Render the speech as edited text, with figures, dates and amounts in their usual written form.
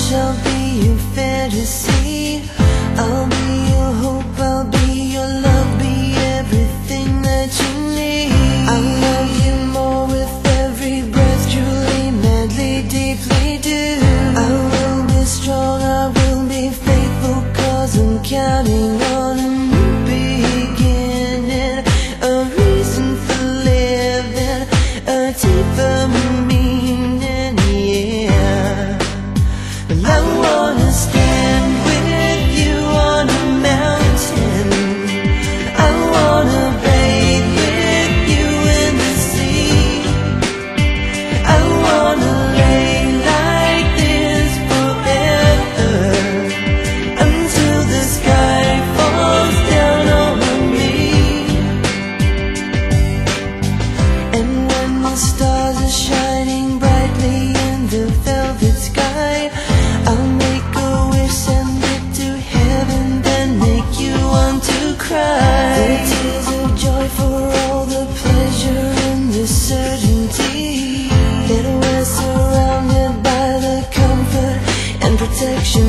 I'll be your fantasy. I'll be your hope, I'll be your love, be everything that you need. I'll love you more with every breath, truly, madly, deeply do. I will be strong, I will be faithful, 'cause I'm counting on a new beginning, a reason for living, a deeper meaning, yeah. Well, I wanna stand with you on a mountain. I wanna bathe with you in the sea. I wanna lay like this forever, until the sky falls down on me. And when the stars are shining brightly in the velvet sky, I'll make a wish, send it to heaven, then make you want to cry. The tears of joy for all the pleasure and the certainty that we're surrounded by the comfort and protection